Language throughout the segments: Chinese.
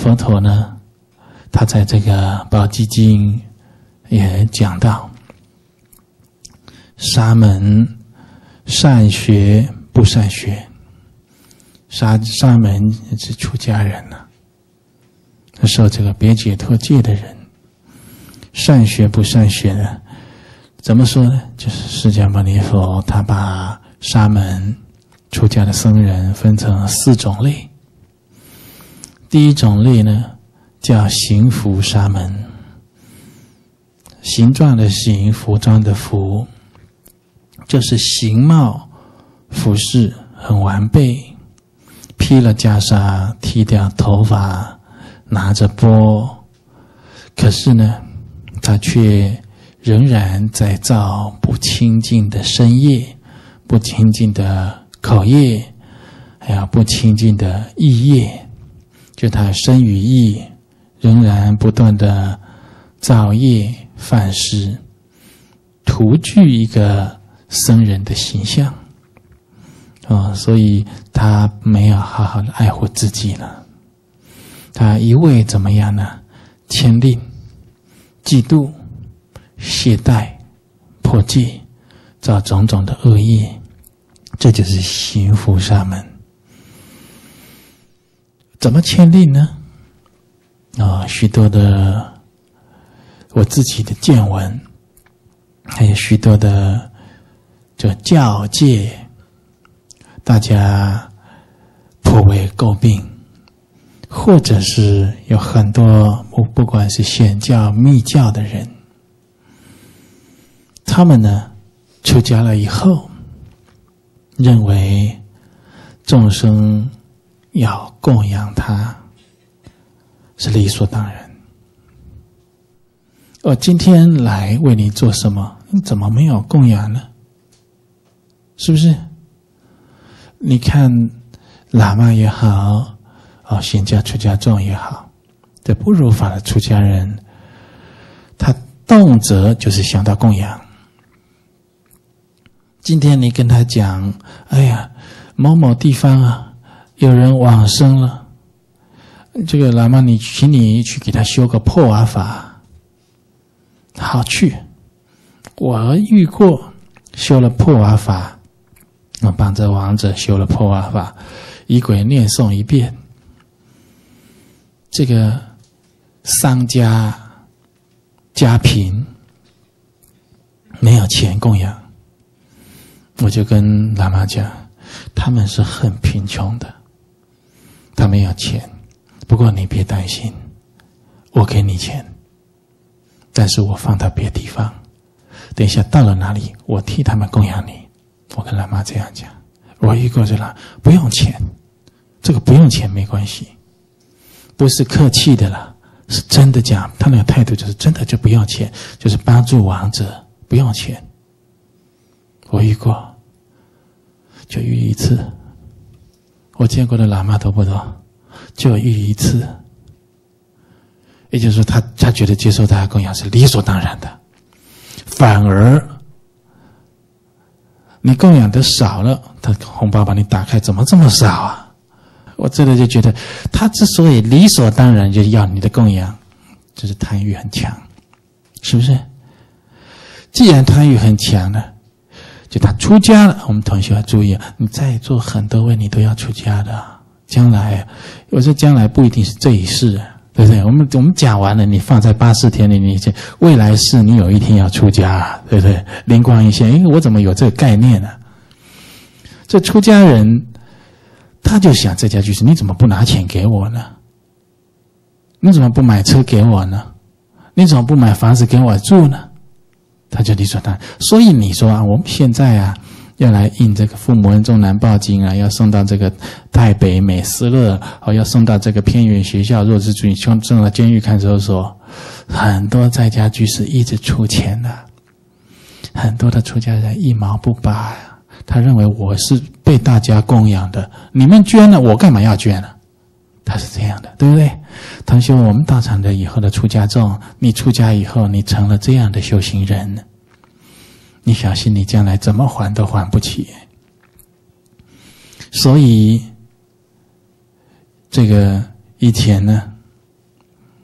佛陀呢，他在这个《宝积经》也讲到，沙门善学不善学，沙门是出家人呢，受这个别解脱戒的人，善学不善学呢？怎么说呢？就是释迦牟尼佛他把沙门出家的僧人分成4种类。第一种类呢，叫行服沙门，形状的形，服装的服，就是形貌服饰很完备，披了袈裟，剃掉头发，拿着钵，可是呢，他却仍然在造不清净的身业，不清净的口业，还有不清净的意业，就他身与意仍然不断的造业犯失，徒具一个僧人的形象所以他没有好好的爱护自己了，他一味怎么样呢？牵令、嫉妒、懈怠、破戒，造种种的恶业，这就是行服沙门。怎么牵令呢？许多的我自己的见闻，还有许多的这教戒，大家颇为诟病，或者是有很多不管是显教、密教的人，他们呢出家了以后，认为众生要供养他是理所当然。我今天来为你做什么？你怎么没有供养呢？是不是？你看喇嘛也好，显教出家众也好，这不如法的出家人，他动辄就是想到供养。今天你跟他讲，哎呀，某某地方啊，有人往生了，这个喇嘛请你去给他修个破瓦法。好去，我遇过修了破瓦法，我帮着亡者修了破瓦法，仪轨念诵一遍，这个商家家贫，没有钱供养，我就跟喇嘛讲，他们是很贫穷的，他没有钱，不过你别担心，我给你钱，但是我放到别地方，等一下到了哪里，我替他们供养你。我跟喇嘛这样讲，我遇过这了，不用钱，这个不用钱没关系，不是客气的啦，是真的讲，他那个态度就是真的就不用钱，就是帮助亡者不用钱。我遇过，就遇一次，我见过的喇嘛多不多？就遇一次。也就是说他觉得接受大家供养是理所当然的，反而你供养的少了，他红包把你打开，怎么这么少啊？我这个就觉得他之所以理所当然就要你的供养，就是贪欲很强，是不是？既然贪欲很强呢，就他出家了，我们同学要注意，你在座很多位你都要出家的，将来我说将来不一定是这一世，对不对？我们讲完了，你放在84天里，你未来世你有一天要出家，对不对？灵光一现，我怎么有这个概念呢？这出家人他就想这家居士，你怎么不拿钱给我呢？你怎么不买车给我呢？你怎么不买房子给我住呢？他就理所当然。所以你说啊，我们现在啊要来印这个《父母恩重难报经》啊，要送到这个台北美斯乐，要送到这个偏远学校弱智主义，送到监狱看守所，很多在家居士一直出钱的，很多的出家人一毛不拔呀，他认为我是被大家供养的，你们捐了，我干嘛要捐呢？他是这样的，对不对？同学，我们道场的以后的出家众，你出家以后，你成了这样的修行人，你小心你将来怎么还都还不起。所以这个以前呢，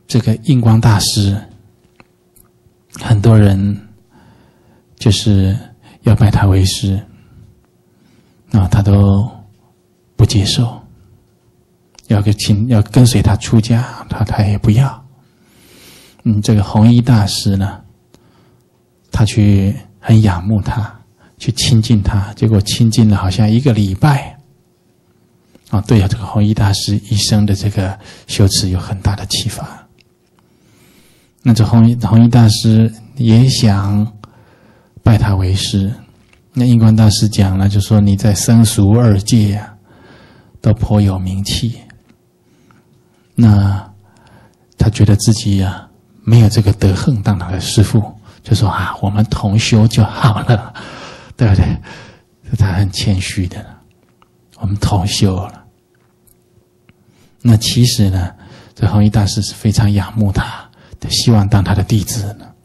这个印光大师，很多人就是要拜他为师，他都不接受，要跟随他出家，他也不要。这个弘一大师呢，他去很仰慕他，去亲近他，结果亲近了好像1个礼拜，对这个弘一大师一生的这个修持有很大的启发。那这弘一大师也想拜他为师，那印光大师讲了，就说你在僧俗2界都颇有名气，那他觉得自己没有这个德行当他的师父，就说我们同修就好了，对不对？他很谦虚的，我们同修了。那其实呢，这弘一大师是非常仰慕他，希望当他的弟子呢。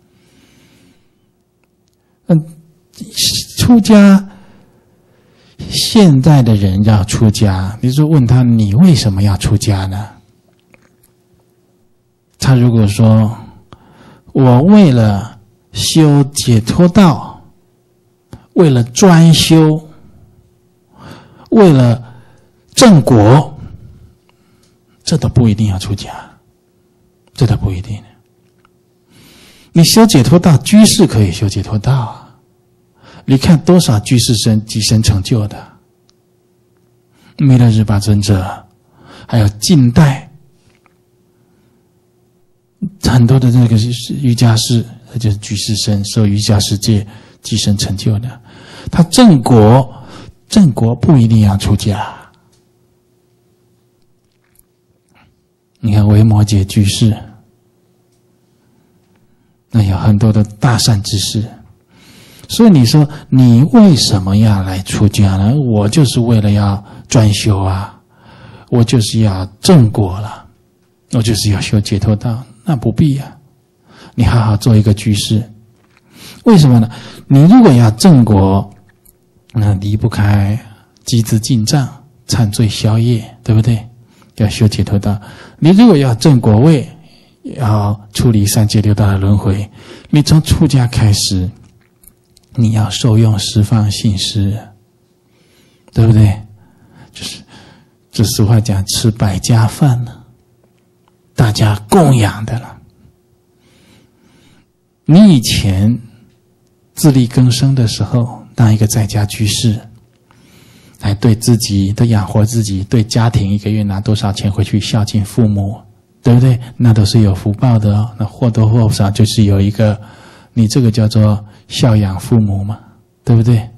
出家，现在的人要出家，你就问他，你为什么要出家呢？他如果说，我为了修解脱道，为了专修，为了正果，这都不一定要出家，这都不一定。你修解脱道，居士可以修解脱道啊，你看多少居士生即生成就的，弥勒日巴尊者，还有近代很多的这个瑜伽士，就是居士生受瑜伽世界即生成就的，他正果不一定要出家。你看维摩诘居士，那有很多的大善之事。所以你说你为什么要来出家呢？我就是为了要专修啊，我就是要正果了，我就是要修解脱道，那不必啊。你好好做一个居士，为什么呢？你如果要正果，那离不开积资净障、忏罪消业，对不对？要修解脱道。你如果要正果位，要处理3界6道的轮回，你从出家开始，你要受用十方信施，对不对？就是这俗话讲，吃百家饭了，大家供养的了。你以前自力更生的时候，当一个在家居士，来对自己的养活自己，对家庭1个月拿多少钱回去孝敬父母，对不对？那都是有福报的哦。那或多或少就是有一个，你这个叫做孝养父母嘛，对不对？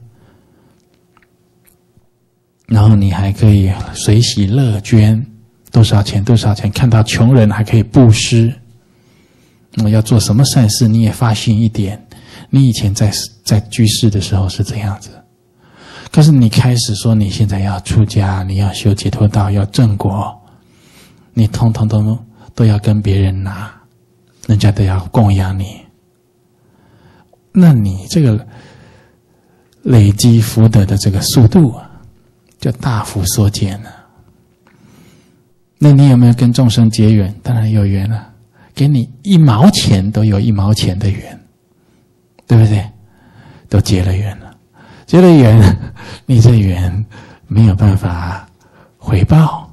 然后你还可以随喜乐捐，多少钱，看到穷人还可以布施。要做什么善事，你也发心一点。你以前在居士的时候是这样子，可是你开始说你现在要出家，你要修解脱道，要正果，你通通都要跟别人拿，人家都要供养你，那你这个累积福德的这个速度就大幅缩减了。那你有没有跟众生结缘？当然有缘了，给你1毛钱都有1毛钱的缘，对不对？都结了缘了，结了缘，你这缘没有办法回报，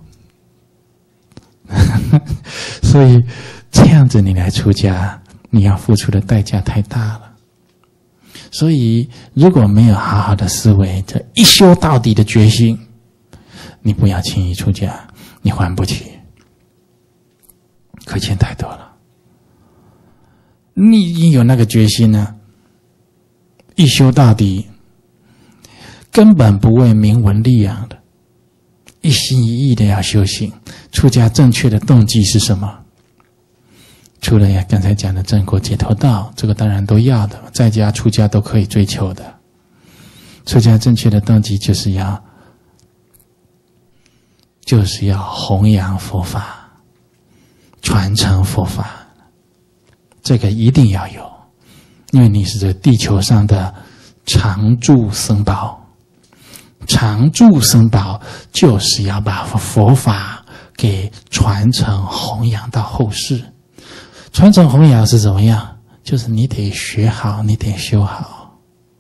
所以这样子你来出家，你要付出的代价太大了。所以如果没有好好的思维，这一修到底的决心，你不要轻易出家，你还不起，亏欠太多了。你已经有那个决心了，一修到底，根本不为名闻利养的，一心一意的要修行。出家正确的动机是什么？除了刚才讲的正果解脱道，这个当然都要的，在家出家都可以追求的。出家正确的动机就是要弘扬佛法，传承佛法，这个一定要有，因为你是这地球上的常住僧宝。常住僧宝就是要把佛法给传承弘扬到后世。传承弘扬是怎么样？就是你得学好，你得修好。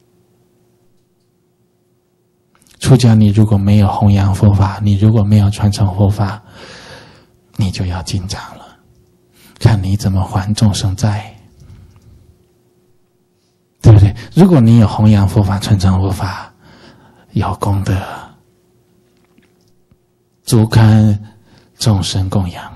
出家你如果没有弘扬佛法，你如果没有传承佛法，你就要进账了，看你怎么还众生债，对不对？如果你有弘扬佛法、传承佛法，有功德，足堪众生供养，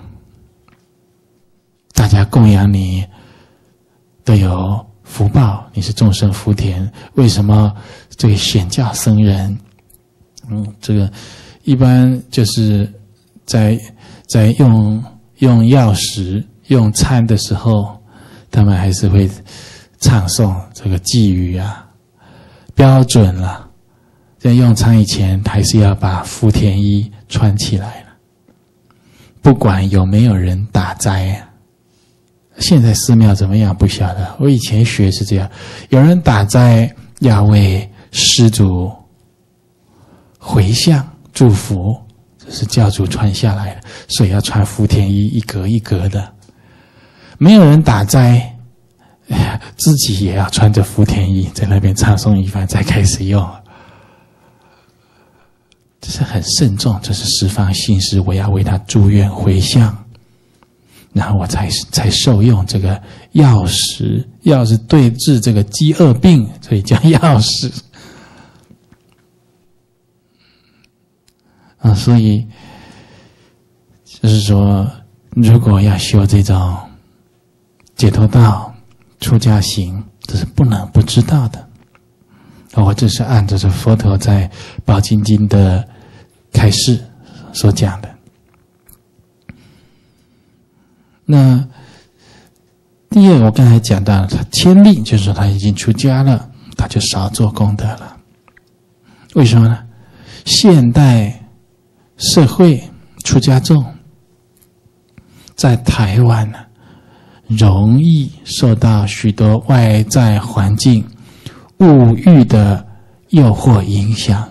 大家供养你都有福报，你是众生福田。为什么这个显教僧人，这个一般就是在用药食用餐的时候，他们还是会唱诵这个偈语啊，标准了。在用餐以前，还是要把福田衣穿起来了，不管有没有人打斋啊。现在寺庙怎么样不晓得，我以前学是这样，有人打斋要为施主回向祝福，这是教主传下来的，所以要穿福田衣，一格一格的。没有人打斋，自己也要穿着福田衣，在那边唱诵一番再开始用。这是很慎重，这是十方信施，我要为他祝愿回向，然后我才受用这个药食。药是对治这个饥饿病，所以叫药食。所以就是说，如果要修这种解脱道、出家行，这是不能不知道的。我这是按照这佛陀在《宝金经》的开示所讲的。那第二，我刚才讲到他谦令，就是说他已经出家了，他就少做功德了。为什么呢？现代社会出家众在台湾呢，容易受到许多外在环境物欲的诱惑影响。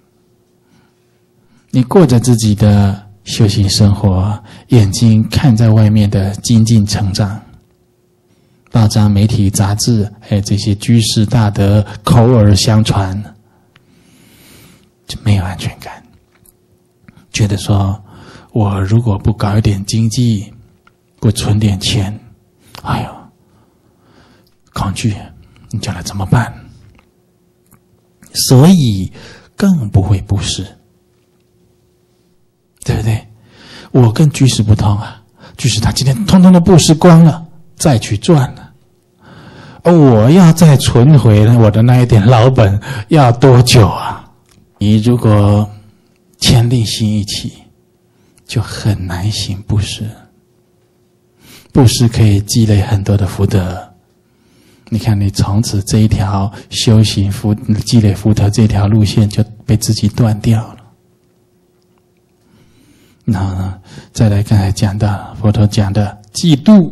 你过着自己的修行生活，眼睛看在外面的精进成长，报章媒体杂志还有这些居士大德口耳相传，就没有安全感，觉得说我如果不搞一点经济，不存点钱，哎呦，恐惧，你将来怎么办？所以更不会布施，对不对？我跟居士不同啊，居士他今天通通都布施光了，再去赚了，而我要再存回我的那一点老本要多久啊？你如果谦令心一起，就很难行布施。布施可以积累很多的福德，你看你从此这一条修行积累福德这条路线就被自己断掉了。然后呢，再来刚才讲到佛陀讲的嫉妒，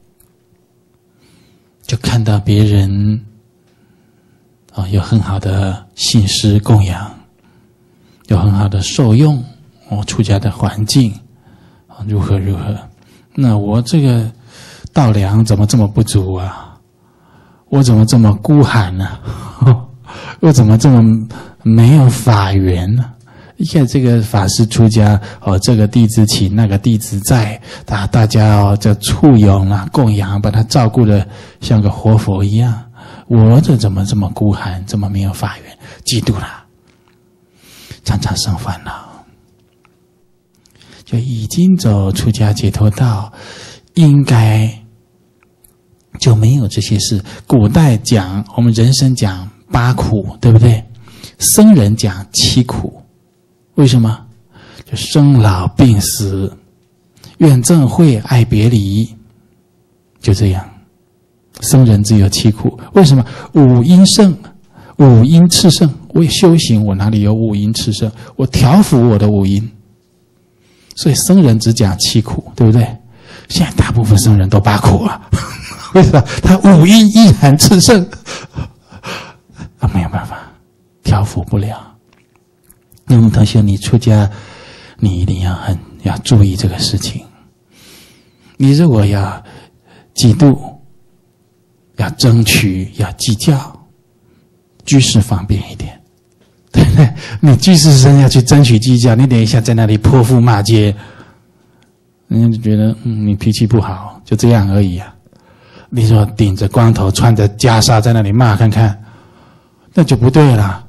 就看到别人有很好的信施供养，有很好的受用，出家的环境如何如何，那我这个道粮怎么这么不足啊？我怎么这么孤寒呢？我怎么这么没有法缘呢？你看这个法师出家这个弟子请，那个弟子在，大家就簇拥啊，供养，把他照顾的像个活佛一样。我这怎么这么孤寒，这么没有法缘？嫉妒啦，常常生烦恼。就已经走出家解脱道，应该就没有这些事。古代讲，我们人生讲8苦，对不对？僧人讲7苦，为什么？就生老病死、怨憎会、爱别离，就这样。僧人只有7苦，为什么？五阴盛，五阴炽盛。我修行，我哪里有五阴炽盛？我调伏我的五阴。所以僧人只讲7苦，对不对？现在大部分僧人都8苦啊，为什么？他五阴依然炽盛，没有办法，调伏不了。那么同学，你出家，你一定要很要注意这个事情。你如果要嫉妒，要争取，要计较，居士方便一点，对不对？你居士生要去争取计较，你等一下在那里泼妇骂街，人家就觉得你脾气不好，就这样而已啊。你说顶着光头穿着袈裟在那里骂看看，那就不对了。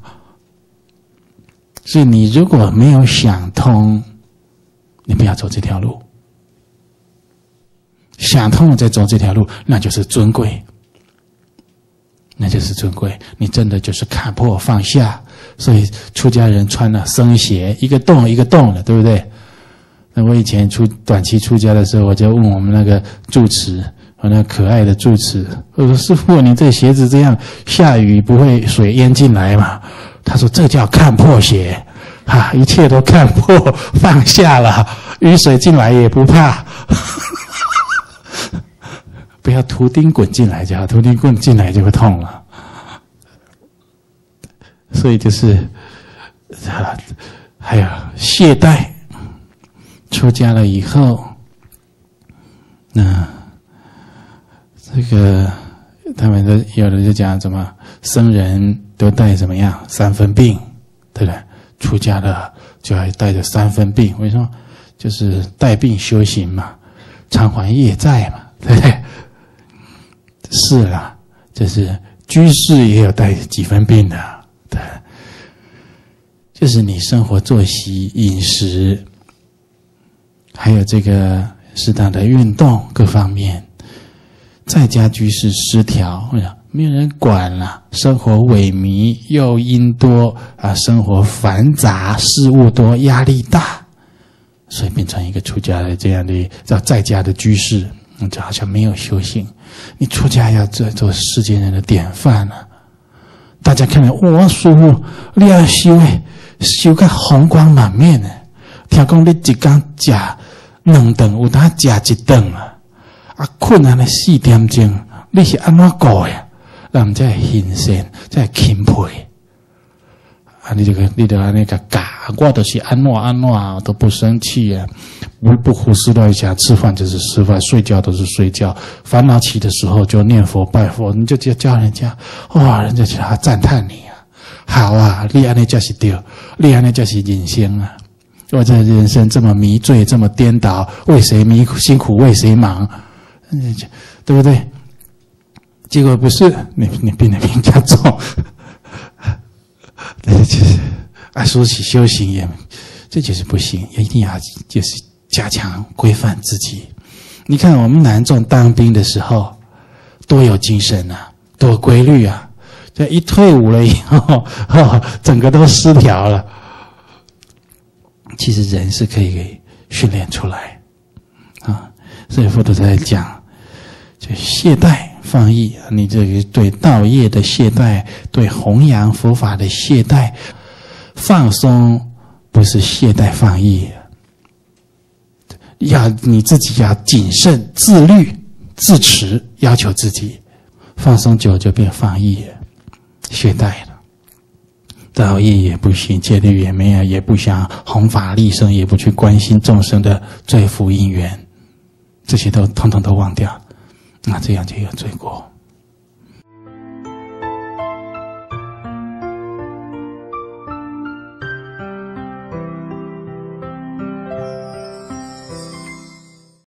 所以你如果没有想通，你不要走这条路。想通了再走这条路，那就是尊贵，那就是尊贵。你真的就是看破放下。所以出家人穿了僧鞋，一个洞一个洞的，对不对？那我以前短期出家的时候，我就问我们那个住持，我那可爱的住持，我说师父，你这鞋子这样下雨不会水淹进来吗？他说这叫看破鞋啊，一切都看破放下了，雨水进来也不怕。不要图钉滚进来就好，图钉滚进来就会痛了。所以就是还有懈怠，出家了以后，那这个他们都有的就讲什么僧人都带怎么样3分病，对不对？出家了就要带着3分病，为什么？就是带病修行嘛，偿还业债嘛，对不对？是啦，就是居士也有带几分病的，对，就是你生活作息、饮食，还有这个适当的运动各方面，在家居士失调，没有人管了，生活萎靡，诱因多啊，生活繁杂，事务多，压力大，所以变成一个出家的这样的叫在家的居士，就好像没有修行。你出家要做世间人的典范啊！大家看到哇，师父你要修个红光满面呢。听讲你一天吃2顿，有当吃1顿啊！啊，困啊，4点钟，你是安怎过呀？人才会欣赏，才会钦佩。啊，你就安尼个教，我都是安怎都不生气啊，不胡思乱想，吃饭就是吃饭，睡觉都是睡觉，烦恼起的时候就念佛拜佛，你就叫人家，哇，人家就要赞叹你啊，好啊，你安尼就是对，你安尼就是人生啊。我这人生这么迷醉，这么颠倒，为谁辛苦为谁忙，对不对？结果不是你病得比人家重。就是啊，说起修行也，这就是不行，一定要就是加强规范自己。你看我们男众当兵的时候，多有精神啊，多规律啊！这一退伍了以后，整个都失调了。其实人是可以训练出来啊，所以佛陀在讲，就懈怠。放逸，你这个对道业的懈怠，对弘扬佛法的懈怠，放松不是懈怠放逸，要你自己要谨慎、自律、自持，要求自己。放松久就变放逸了，懈怠了。道业也不行，戒律也没有，也不想弘法利生，也不去关心众生的罪福因缘，这些都统统都忘掉。那这样就有罪过。